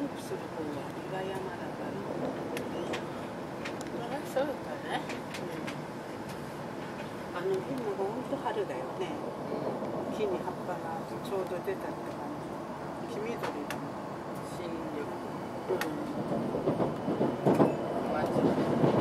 ープする方は岩山だから。そうだね。今が本当春だよね。木に葉っぱがちょうど出たって感じ。黄緑だもん。新緑。マジ。